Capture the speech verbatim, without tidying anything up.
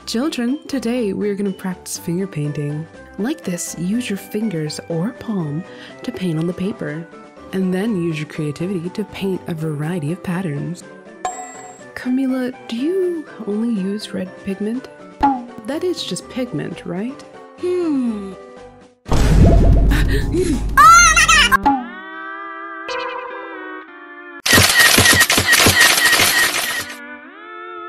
Children, today we're going to practice finger painting. Like this, use your fingers or palm to paint on the paper, and then use your creativity to paint a variety of patterns. Camila, do you only use red pigment? That is just pigment, right? Hmm.